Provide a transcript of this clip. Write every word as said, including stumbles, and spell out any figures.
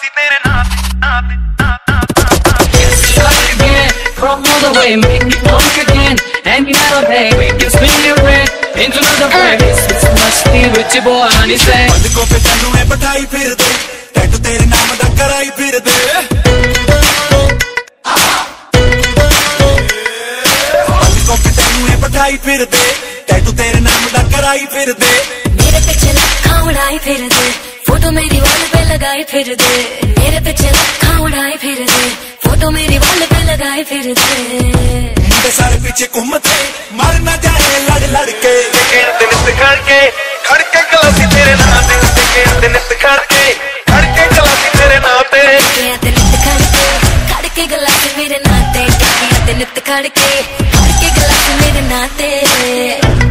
गलासी तेरे नाते नाते From all the way, make me walk again. And me not a bag, make you spin your red into another bag. It's must be with your boy, honey say. पलकों पे तन्नू है पटाई फिर दे, tattoo तेरे नाम दा कराई फिर दे। पलकों पे तन्नू है पटाई फिर दे, टैटू तेरे नाम दा कराई फिर दे। मेरे पीछे लखा उड़ाई फिर दे, फोटो मेरी वॉल पे लगाई फिर दे। मेरे पीछे लखा उड़ाई फिर दे, फोटो मेरी वॉल पे लगाई फिर दे। मुंडे सारे पीछे घूमते, मर ना जाए लड़ लड़ के। दिन से खड़के खड़के गलासी तेरे नाते दिन से खड़के खड़के गलासी तेरे नाते दिन खड़के खड़के गलासी मेरे नाते दिन खड़के खड़के गलासी मेरे नाते।